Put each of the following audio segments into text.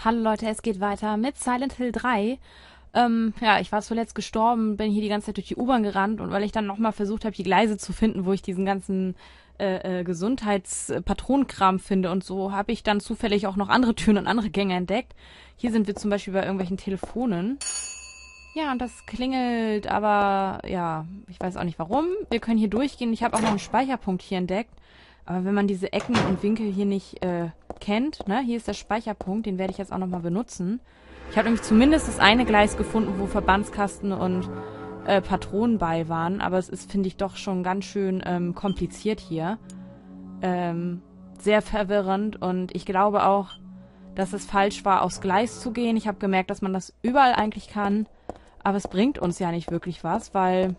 Hallo Leute, es geht weiter mit Silent Hill 3. Ja, ich war zuletzt gestorben, bin hier die ganze Zeit durch die U-Bahn gerannt und weil ich dann nochmal versucht habe, die Gleise zu finden, wo ich diesen ganzen Gesundheitspatronenkram finde und so, habe ich dann zufällig auch noch andere Türen und andere Gänge entdeckt. Hier sind wir zum Beispiel bei irgendwelchen Telefonen. Ja, und das klingelt, aber ja, ich weiß auch nicht warum. Wir können hier durchgehen. Ich habe auch noch einen Speicherpunkt hier entdeckt. Aber wenn man diese Ecken und Winkel hier nicht kennt, ne, hier ist der Speicherpunkt, den werde ich jetzt auch nochmal benutzen. Ich habe nämlich zumindest das eine Gleis gefunden, wo Verbandskasten und Patronen bei waren, aber es ist, finde ich, doch schon ganz schön kompliziert hier. Sehr verwirrend und ich glaube auch, dass es falsch war, aufs Gleis zu gehen. Ich habe gemerkt, dass man das überall eigentlich kann, aber es bringt uns ja nicht wirklich was, weil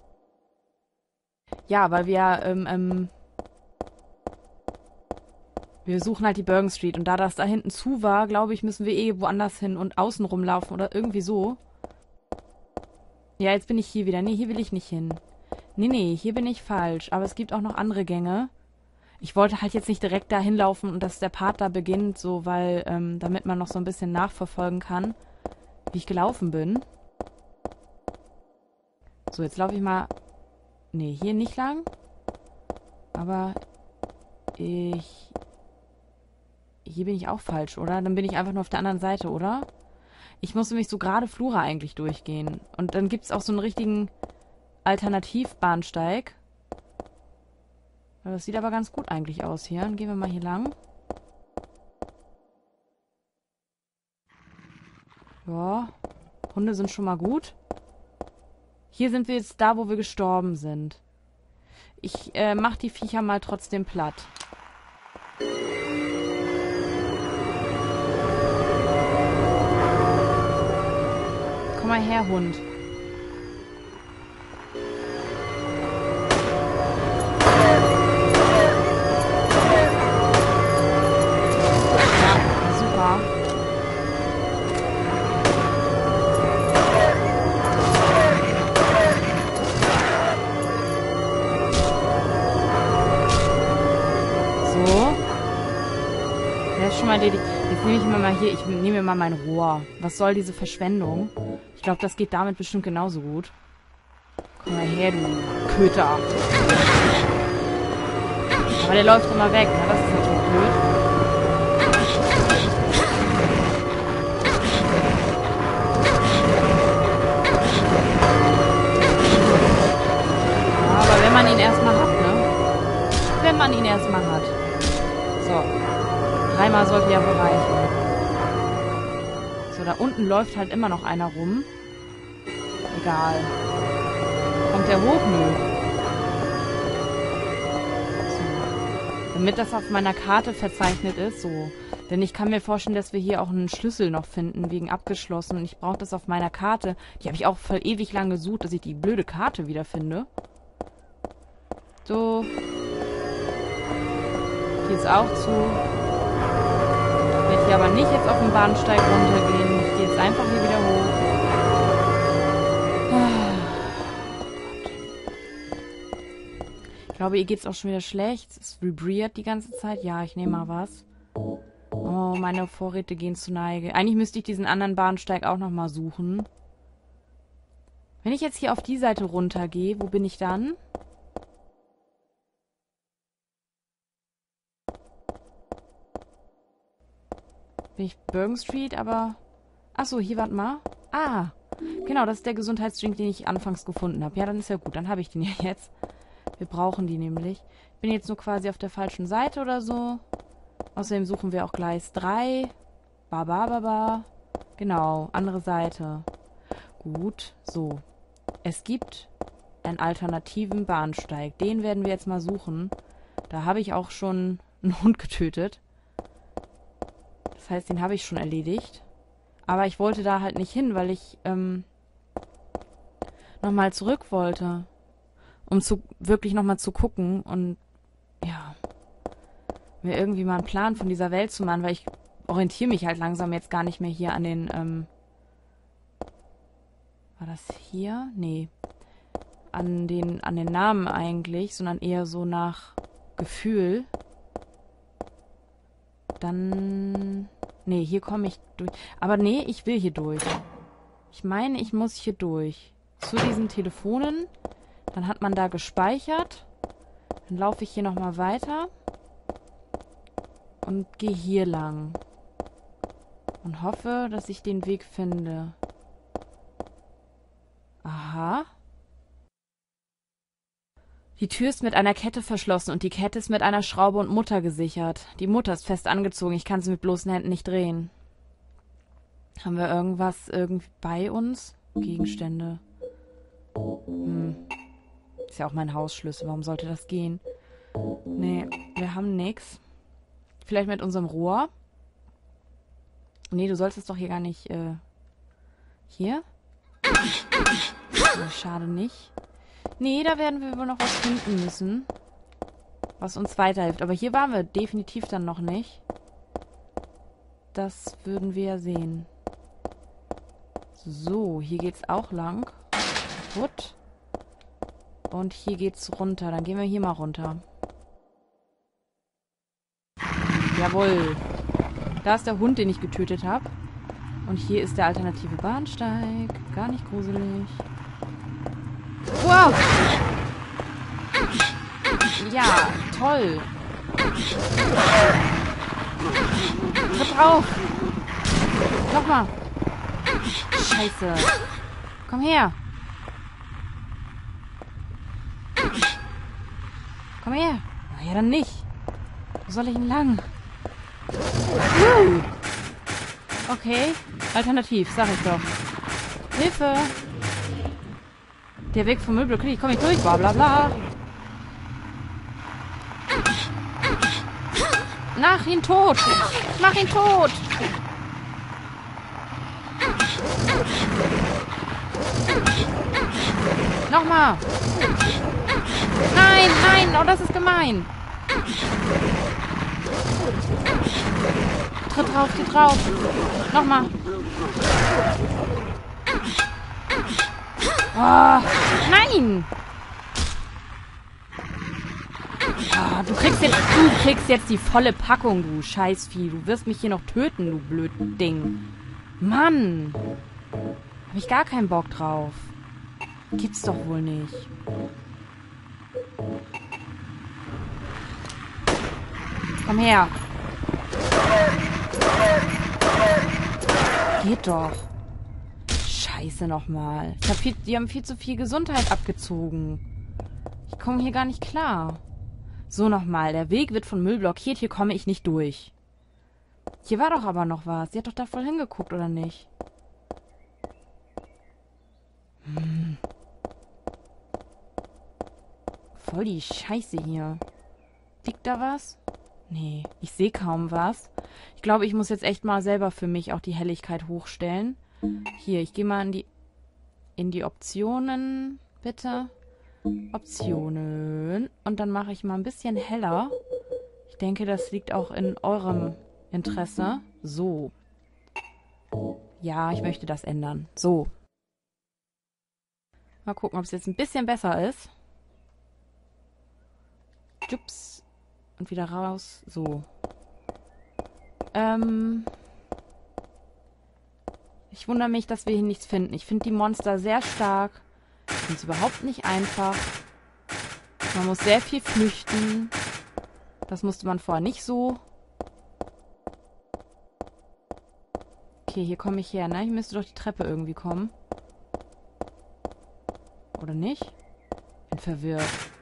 wir suchen halt die Bergen Street und da das da hinten zu war, glaube ich, müssen wir eh woanders hin und außen rumlaufen oder irgendwie so. Ja, jetzt bin ich hier wieder. Nee, hier will ich nicht hin. Nee, hier bin ich falsch. Aber es gibt auch noch andere Gänge. Ich wollte halt jetzt nicht direkt da hinlaufen und dass der Part da beginnt, so, weil, damit man noch so ein bisschen nachverfolgen kann, wie ich gelaufen bin. So, jetzt laufe ich mal. Nee, hier nicht lang. Aber hier bin ich auch falsch, oder? Dann bin ich einfach nur auf der anderen Seite, oder? Ich muss nämlich so gerade Flure eigentlich durchgehen. Und dann gibt's auch so einen richtigen Alternativbahnsteig. Das sieht aber ganz gut eigentlich aus hier. Dann gehen wir mal hier lang. Ja, Hunde sind schon mal gut. Hier sind wir jetzt da, wo wir gestorben sind. Ich mach die Viecher mal trotzdem platt. Komm mal her, Hund. Ja, super. So. Der ist schon mal erledigt. Jetzt nehme ich mir mal hier, ich nehme mir mal mein Rohr. Was soll diese Verschwendung? Ich glaube, das geht damit bestimmt genauso gut. Komm mal her, du Köter. Aber der läuft immer weg, ne? Das ist natürlich blöd. Ja, aber wenn man ihn erstmal hat, ne? Wenn man ihn erstmal hat. So. 3-mal sollte ja wohl reichen. So, da unten läuft halt immer noch einer rum. Egal. Kommt der hoch? Nö. So. Damit das auf meiner Karte verzeichnet ist, so. Denn ich kann mir vorstellen, dass wir hier auch einen Schlüssel noch finden, wegen abgeschlossen. Und ich brauche das auf meiner Karte. Die habe ich auch voll ewig lang gesucht, dass ich die blöde Karte wiederfinde. So. Hier ist auch zu. Ich werde hier aber nicht jetzt auf den Bahnsteig runtergehen. Ich gehe jetzt einfach hier wieder hoch. Ich glaube, ihr geht's auch schon wieder schlecht. Es vibriert die ganze Zeit. Ja, ich nehme mal was. Oh, meine Vorräte gehen zu Neige. Eigentlich müsste ich diesen anderen Bahnsteig auch nochmal suchen. Wenn ich jetzt hier auf die Seite runtergehe, wo bin ich dann? Bin ich Bergen Street, aber... Achso, hier, warte mal. Ah, genau, das ist der Gesundheitsdrink, den ich anfangs gefunden habe. Ja, dann ist ja gut, dann habe ich den ja jetzt. Wir brauchen die nämlich. Ich bin jetzt nur quasi auf der falschen Seite oder so. Außerdem suchen wir auch Gleis 3. Ba. Genau, andere Seite. Gut, so. Es gibt einen alternativen Bahnsteig. Den werden wir jetzt mal suchen. Da habe ich auch schon einen Hund getötet. Das heißt, den habe ich schon erledigt. Aber ich wollte da halt nicht hin, weil ich nochmal zurück wollte. Um wirklich nochmal zu gucken und ja, mir irgendwie mal einen Plan von dieser Welt zu machen, weil ich orientiere mich halt langsam jetzt gar nicht mehr hier an den, war das hier? Nee. An den Namen eigentlich, sondern eher so nach Gefühl. Dann Nee, hier komme ich durch. Aber nee, ich will hier durch. Ich meine, ich muss hier durch. Zu diesen Telefonen. Dann hat man da gespeichert. Dann laufe ich hier nochmal weiter. Und gehe hier lang. Und hoffe, dass ich den Weg finde. Aha. Die Tür ist mit einer Kette verschlossen und die Kette ist mit einer Schraube und Mutter gesichert. Die Mutter ist fest angezogen. Ich kann sie mit bloßen Händen nicht drehen. Haben wir irgendwas irgendwie bei uns? Gegenstände. Ist ja auch mein Hausschlüssel. Warum sollte das gehen? Nee, wir haben nix. Vielleicht mit unserem Rohr? Nee, du sollst es doch hier gar nicht, hier? Oh, schade nicht. Nee, da werden wir wohl noch was finden müssen. Was uns weiterhilft. Aber hier waren wir definitiv dann noch nicht. Das würden wir ja sehen. So, hier geht's auch lang. Gut. Und hier geht's runter. Dann gehen wir hier mal runter. Jawohl. Da ist der Hund, den ich getötet habe. Und hier ist der alternative Bahnsteig. Gar nicht gruselig. Wow! Ja, toll. Tritt drauf. Nochmal. Scheiße. Komm her. Komm her. Na ja, dann nicht. Wo soll ich denn lang? Okay. Alternativ, sag ich doch. Hilfe. Der Weg vom Müllblock, ich komme nicht durch. Bla bla bla. Mach ihn tot. Mach ihn tot. Nochmal. Nein, nein. Oh, das ist gemein. Tritt drauf, tritt drauf. Nochmal. Oh, nein. Oh, du kriegst jetzt die volle Packung, du Scheißvieh. Du wirst mich hier noch töten, du blöden Ding. Mann. Hab ich gar keinen Bock drauf. Gibt's doch wohl nicht. Komm her. Geht doch. Scheiße nochmal. Die haben viel zu viel Gesundheit abgezogen. Ich komme hier gar nicht klar. So, nochmal. Der Weg wird von Müll blockiert. Hier komme ich nicht durch. Hier war doch aber noch was. Sie hat doch da voll hingeguckt, oder nicht? Voll die Scheiße hier. Liegt da was? Nee, ich sehe kaum was. Ich glaube, ich muss jetzt echt mal selber für mich auch die Helligkeit hochstellen. Hier, ich gehe mal in die Optionen, bitte. Optionen. Und dann mache ich mal ein bisschen heller. Ich denke, das liegt auch in eurem Interesse. So. Ja, ich möchte das ändern. So. Mal gucken, ob es jetzt ein bisschen besser ist. Jups. Und wieder raus. So. Ich wundere mich, dass wir hier nichts finden. Ich finde die Monster sehr stark. Ich finde es überhaupt nicht einfach. Man muss sehr viel flüchten. Das musste man vorher nicht so. Okay, hier komme ich her, ne? Ich müsste doch die Treppe irgendwie kommen. Oder nicht? Bin verwirrt.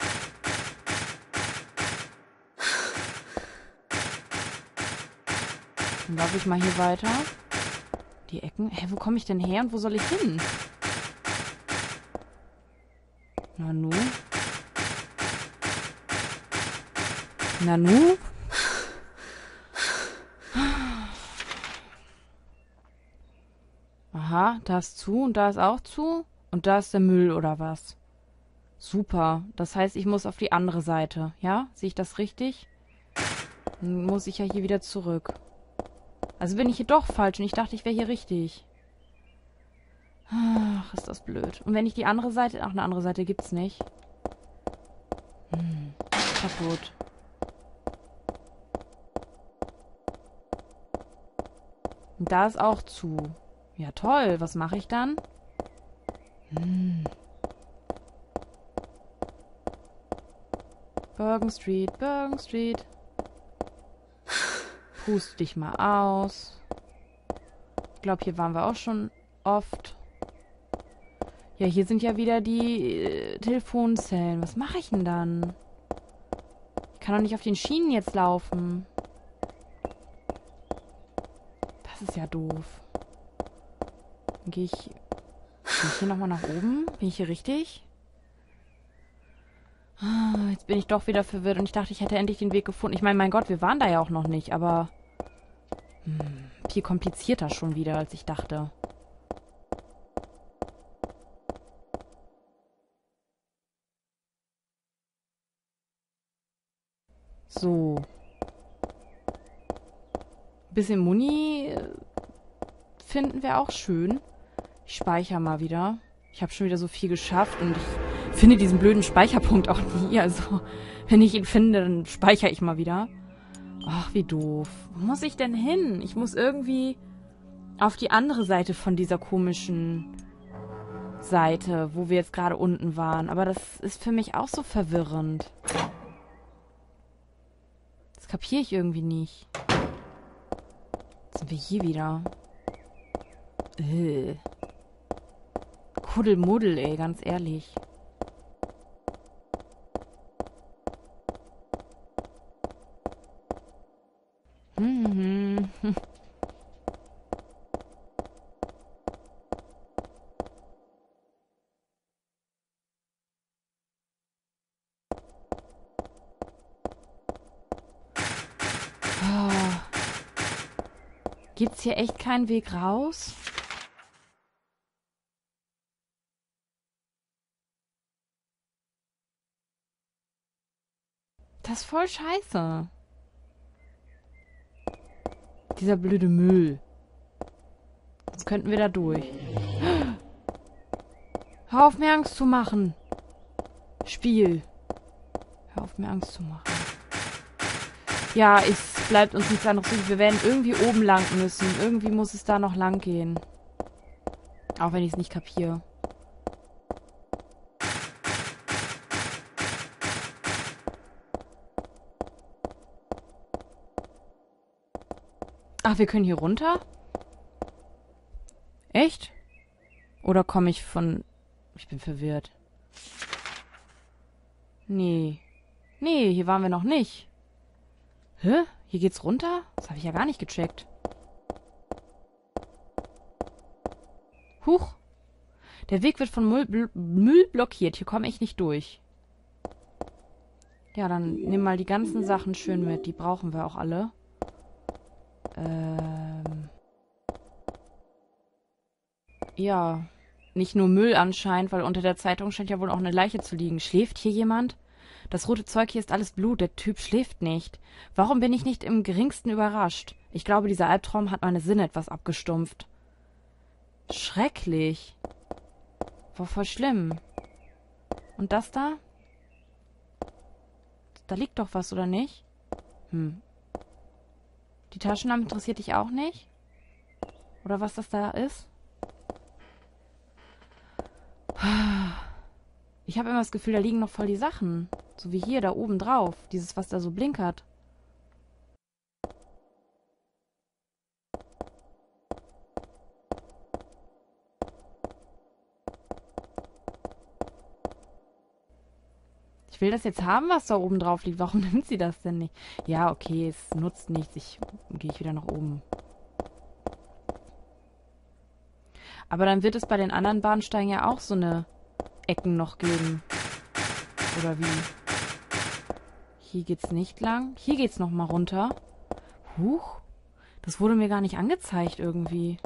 Dann laufe ich mal hier weiter. Die Ecken. Hä, wo komme ich denn her und wo soll ich hin? Nanu? Nanu? Aha, da ist zu und da ist auch zu. Und da ist der Müll oder was? Super. Das heißt, ich muss auf die andere Seite. Ja? Sehe ich das richtig? Dann muss ich ja hier wieder zurück. Also bin ich hier doch falsch und ich dachte, ich wäre hier richtig. Ach, ist das blöd. Und wenn ich die andere Seite... Ach, eine andere Seite gibt's nicht. Kaputt. Da ist auch zu. Ja, toll. Was mache ich dann? Bergen Street, Bergen Street. Pust dich mal aus. Ich glaube, hier waren wir auch schon oft. Ja, hier sind ja wieder die Telefonzellen. Was mache ich denn dann? Ich kann doch nicht auf den Schienen jetzt laufen. Das ist ja doof. Dann gehe ich hier nochmal nach oben? Bin ich hier richtig? Jetzt bin ich doch wieder verwirrt und ich dachte, ich hätte endlich den Weg gefunden. Ich meine, mein Gott, wir waren da ja auch noch nicht, aber viel komplizierter schon wieder, als ich dachte. So. Bisschen Muni finden wir auch schön. Ich speichere mal wieder. Ich habe schon wieder so viel geschafft und ich finde diesen blöden Speicherpunkt auch nie. Also, wenn ich ihn finde, dann speichere ich mal wieder. Ach, wie doof. Wo muss ich denn hin? Ich muss irgendwie auf die andere Seite von dieser komischen Seite, wo wir jetzt gerade unten waren. Aber das ist für mich auch so verwirrend. Das kapiere ich irgendwie nicht. Jetzt sind wir hier wieder. Kuddelmuddel, ey, ganz ehrlich. Oh. Gibt's hier echt keinen Weg raus? Das ist voll scheiße. Dieser blöde Müll. Jetzt könnten wir da durch. Hör auf, mir Angst zu machen. Spiel. Hör auf, mir Angst zu machen. Ja, es bleibt uns nichts anderes übrig. Wir werden irgendwie oben lang müssen. Irgendwie muss es da noch lang gehen. Auch wenn ich es nicht kapiere. Ach, wir können hier runter? Echt? Oder komme ich von... Ich bin verwirrt. Nee. Nee, hier waren wir noch nicht. Hä? Hier geht's runter? Das habe ich ja gar nicht gecheckt. Huch. Der Weg wird von Müll blockiert. Hier komme ich nicht durch. Ja, dann nimm mal die ganzen Sachen schön mit. Die brauchen wir auch alle. Ja. Nicht nur Müll anscheinend, weil unter der Zeitung scheint ja wohl auch eine Leiche zu liegen. Schläft hier jemand? Das rote Zeug hier ist alles Blut. Der Typ schläft nicht. Warum bin ich nicht im geringsten überrascht? Ich glaube, dieser Albtraum hat meine Sinne etwas abgestumpft. Schrecklich. War voll schlimm. Und das da? Da liegt doch was, oder nicht? Die Taschenlampe interessiert dich auch nicht? Oder was das da ist? Ich habe immer das Gefühl, da liegen noch voll die Sachen. So wie hier, da oben drauf. Dieses, was da so blinkert. Ich will das jetzt haben, was da oben drauf liegt. Warum nimmt sie das denn nicht? Ja, okay, es nutzt nichts. Gehe ich wieder nach oben. Aber dann wird es bei den anderen Bahnsteigen ja auch so eine Ecken noch geben. Oder wie? Hier geht's nicht lang. Hier geht's noch mal runter. Huch. Das wurde mir gar nicht angezeigt irgendwie.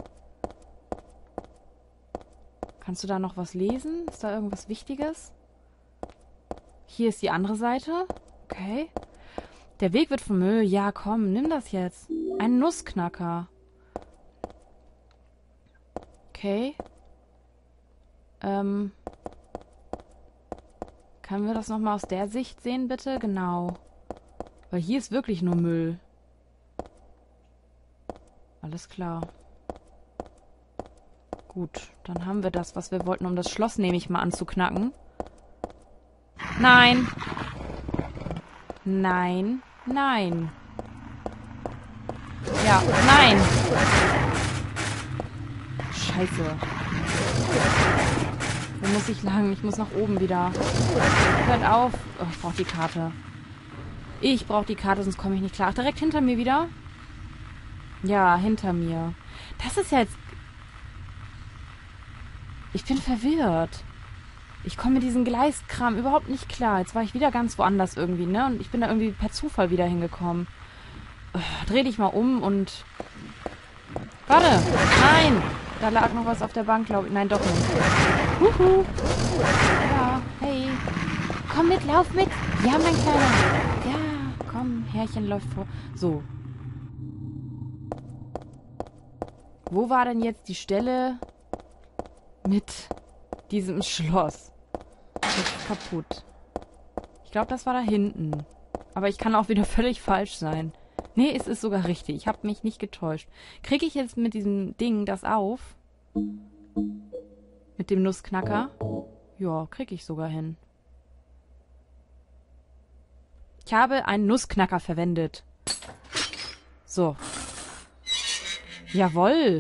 Kannst du da noch was lesen? Ist da irgendwas Wichtiges? Hier ist die andere Seite. Okay. Der Weg wird vom Müll. Ja, komm, nimm das jetzt. Ein Nussknacker. Okay. Können wir das nochmal aus der Sicht sehen, bitte? Genau. Weil hier ist wirklich nur Müll. Alles klar. Gut, dann haben wir das, was wir wollten, um das Schloss, nehme ich mal an, zu knacken. Nein! Nein! Nein! Ja, nein! Scheiße. Wo muss ich lang? Ich muss nach oben wieder. Hört auf. Oh, ich brauche die Karte. Ich brauche die Karte, sonst komme ich nicht klar. Ach, direkt hinter mir wieder? Ja, hinter mir. Das ist ja jetzt... Ich bin verwirrt. Ich komme mit diesem Gleiskram überhaupt nicht klar. Jetzt war ich wieder ganz woanders irgendwie, ne? Und ich bin da irgendwie per Zufall wieder hingekommen. Dreh dich mal um und... Warte! Nein! Da lag noch was auf der Bank, glaube ich. Nein, doch nicht. Huhu! Ja, hey. Komm mit, lauf mit! Ja, mein Kleiner! Ja, komm, Herrchen läuft vor. So. Wo war denn jetzt die Stelle mit diesem Schloss? Das ist kaputt. Ich glaube, das war da hinten. Aber ich kann auch wieder völlig falsch sein. Nee, es ist sogar richtig. Ich habe mich nicht getäuscht. Kriege ich jetzt mit diesem Ding das auf? Mit dem Nussknacker? Ja, kriege ich sogar hin. Ich habe einen Nussknacker verwendet. So. Jawohl.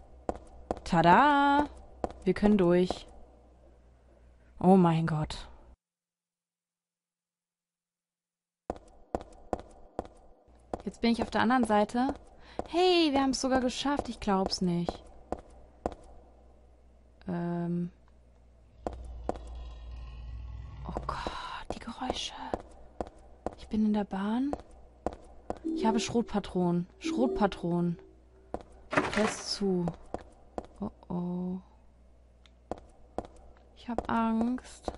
Tada. Wir können durch. Oh mein Gott. Jetzt bin ich auf der anderen Seite. Hey, wir haben es sogar geschafft. Ich glaub's nicht. Oh Gott, die Geräusche. Ich bin in der Bahn. Ich habe Schrotpatronen. Schrotpatronen. Fest zu. Oh oh. Ich habe Angst.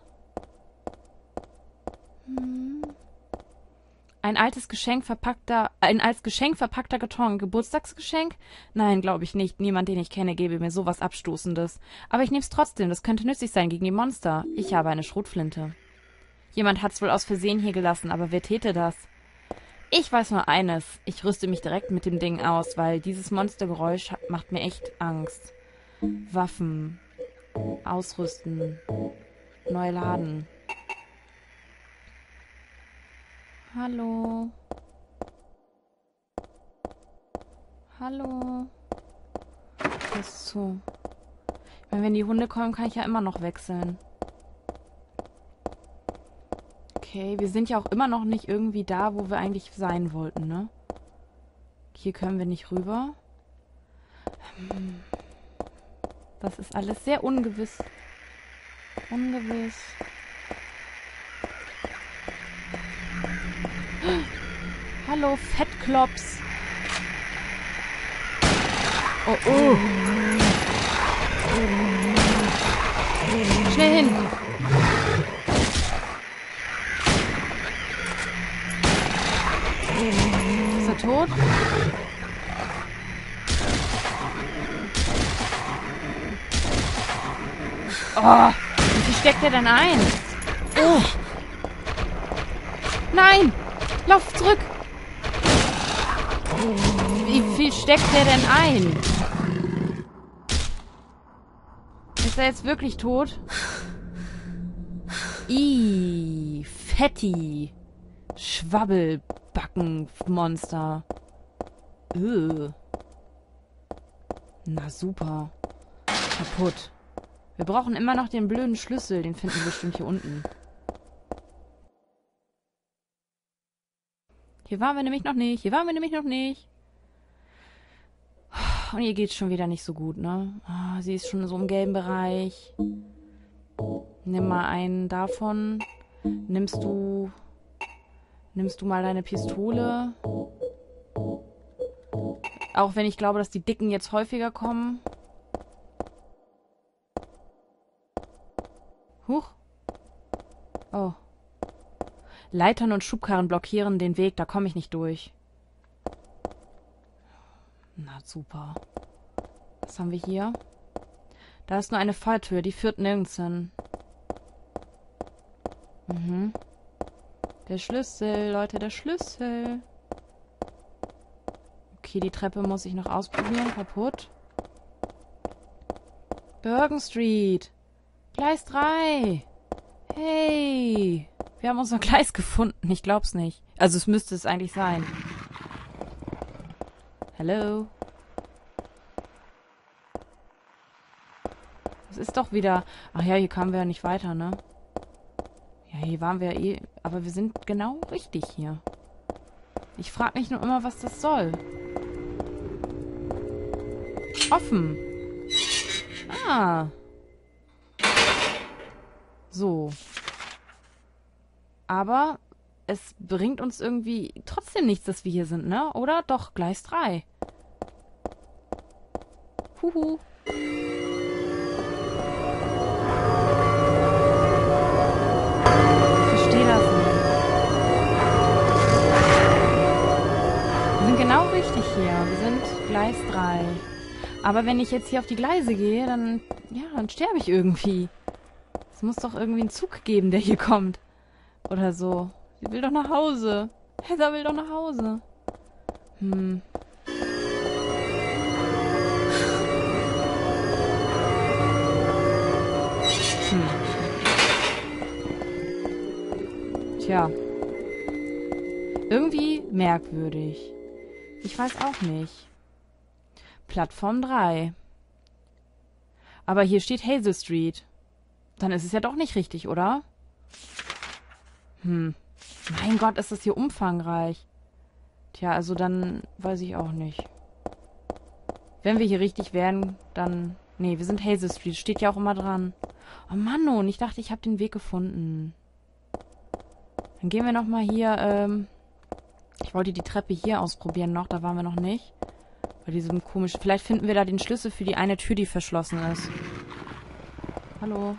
Ein als Geschenk verpackter Karton. Geburtstagsgeschenk? Nein, glaube ich nicht. Niemand, den ich kenne, gebe mir sowas Abstoßendes. Aber ich nehme es trotzdem. Das könnte nützlich sein gegen die Monster. Ich habe eine Schrotflinte. Jemand hat's wohl aus Versehen hier gelassen, aber wer täte das? Ich weiß nur eines. Ich rüste mich direkt mit dem Ding aus, weil dieses Monstergeräusch macht mir echt Angst. Waffen. Ausrüsten. Neu laden. Hallo. Hallo. Ist zu. Ich meine, wenn die Hunde kommen, kann ich ja immer noch wechseln. Okay, wir sind ja auch immer noch nicht irgendwie da, wo wir eigentlich sein wollten, ne? Hier können wir nicht rüber. Das ist alles sehr ungewiss. Ungewiss. Hallo, Fettklops. Oh, oh. Schnell hin. Ist er tot? Oh, wie viel steckt er denn ein? Oh. Nein! Lauf zurück! Wie viel steckt der denn ein? Ist er jetzt wirklich tot? Ih, Fetti. Schwabbelbackenmonster. Na super. Kaputt. Wir brauchen immer noch den blöden Schlüssel. Den finden wir bestimmt hier unten. Hier waren wir nämlich noch nicht. Hier waren wir nämlich noch nicht. Und ihr geht's schon wieder nicht so gut, ne? Oh, sie ist schon so im gelben Bereich. Nimm mal einen davon. Nimmst du mal deine Pistole. Auch wenn ich glaube, dass die Dicken jetzt häufiger kommen. Huch. Oh. Leitern und Schubkarren blockieren den Weg, da komme ich nicht durch. Na super. Was haben wir hier? Da ist nur eine Falltür, die führt nirgends hin. Der Schlüssel, Leute, der Schlüssel. Okay, die Treppe muss ich noch ausprobieren. Kaputt. Bergen Street. Gleis 3. Hey. Wir haben unser Gleis gefunden. Ich glaub's nicht. Also es müsste es eigentlich sein. Hallo. Das ist doch wieder... Ach ja, hier kamen wir ja nicht weiter, ne? Ja, hier waren wir ja eh... Aber wir sind genau richtig hier. Ich frage mich nur immer, was das soll. Offen. Ah. So. Aber es bringt uns irgendwie trotzdem nichts, dass wir hier sind, ne? Oder? Doch, Gleis 3. Huhu. Ich verstehe das nicht. Wir sind genau richtig hier. Wir sind Gleis 3. Aber wenn ich jetzt hier auf die Gleise gehe, dann... Ja, dann sterbe ich irgendwie. Es muss doch irgendwie einen Zug geben, der hier kommt. Oder so. Sie will doch nach Hause. Heather will doch nach Hause. Hm. Tja. Irgendwie merkwürdig. Ich weiß auch nicht. Plattform 3. Aber hier steht Hazel Street. Dann ist es ja doch nicht richtig, oder? Mein Gott, ist das hier umfangreich. Tja, also dann weiß ich auch nicht. Wenn wir hier richtig wären, dann... Nee, wir sind Hazel Street. Steht ja auch immer dran. Oh Mann, und ich dachte, ich habe den Weg gefunden. Dann gehen wir nochmal hier, ich wollte die Treppe hier ausprobieren noch. Da waren wir noch nicht. Bei diesem komischen... Vielleicht finden wir da den Schlüssel für die eine Tür, die verschlossen ist. Hallo.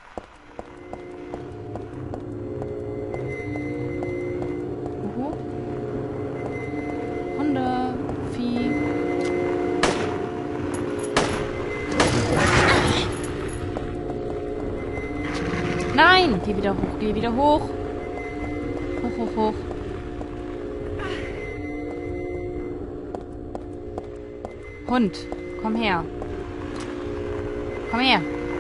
Hunde, Vieh. Nein! Geh wieder hoch, geh wieder hoch. Hoch, hoch, hoch. Hund, komm her. Komm her.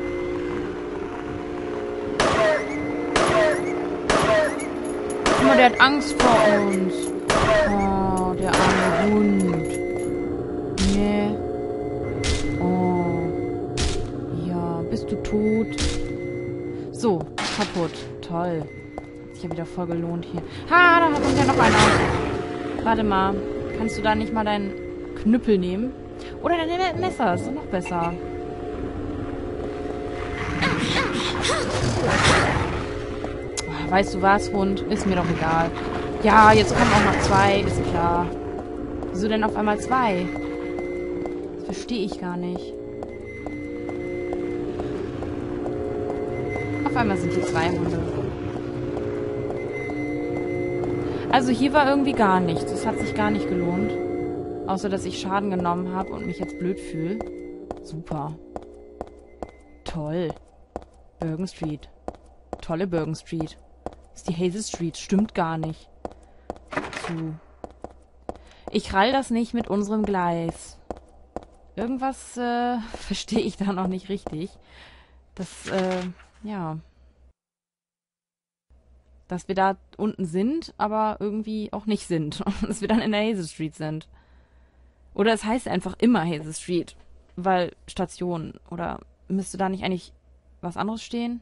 Guck mal, der hat Angst vor uns. Oh, der arme Hund. Nee. Oh. Ja, bist du tot? So, kaputt. Toll. Hat sich ja wieder voll gelohnt hier. Ha, da kommt ja noch einer. Warte mal. Kannst du da nicht mal deinen Knüppel nehmen? Oder dein Messer. Ist doch noch besser. Weißt du was, Hund? Ist mir doch egal. Ja, jetzt kommen auch noch 2, ist klar. Wieso denn auf einmal 2? Das verstehe ich gar nicht. Auf einmal sind hier 2 Hunde. Also hier war irgendwie gar nichts. Es hat sich gar nicht gelohnt. Außer, dass ich Schaden genommen habe und mich jetzt blöd fühle. Super. Toll. Bergen Street. Tolle Bergen Street. Ist die Hazel Street. Stimmt gar nicht. Ich rall das nicht mit unserem Gleis. Irgendwas verstehe ich da noch nicht richtig. Das, ja. Dass wir da unten sind, aber irgendwie auch nicht sind. Und dass wir dann in der Hazel Street sind. Oder es heißt einfach immer Hazel Street. Weil Station. Oder müsste da nicht eigentlich was anderes stehen?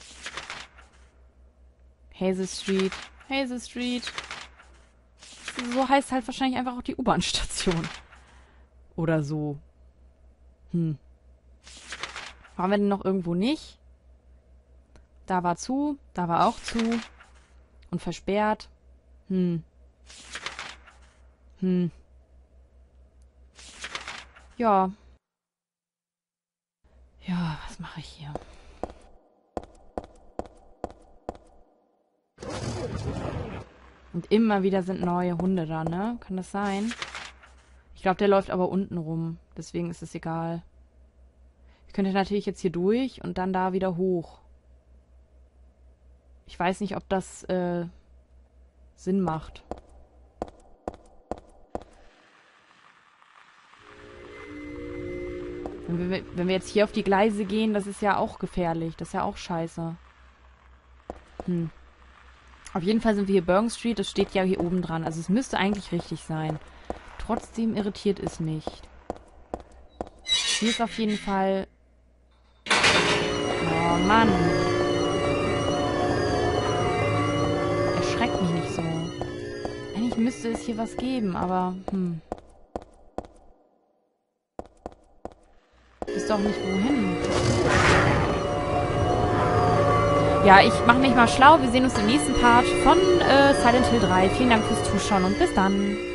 Hazel Street. Hazel Street. So heißt halt wahrscheinlich einfach auch die U-Bahn-Station. Oder so. Waren wir denn noch irgendwo nicht? Da war zu, da war auch zu. Und versperrt. Ja. Ja, was mache ich hier? Und immer wieder sind neue Hunde da, ne? Kann das sein? Ich glaube, der läuft aber unten rum. Deswegen ist es egal. Ich könnte natürlich jetzt hier durch und dann da wieder hoch. Ich weiß nicht, ob das Sinn macht. Wenn wir jetzt hier auf die Gleise gehen, das ist ja auch gefährlich. Das ist ja auch scheiße. Auf jeden Fall sind wir hier Bergen Street. Das steht ja hier oben dran. Also es müsste eigentlich richtig sein. Trotzdem irritiert es nicht. Hier ist auf jeden Fall... Oh Mann. Erschreckt mich nicht so. Eigentlich müsste es hier was geben, aber... Ist doch nicht wohin. Ja, ich mache mich mal schlau. Wir sehen uns im nächsten Part von Silent Hill 3. Vielen Dank fürs Zuschauen und bis dann.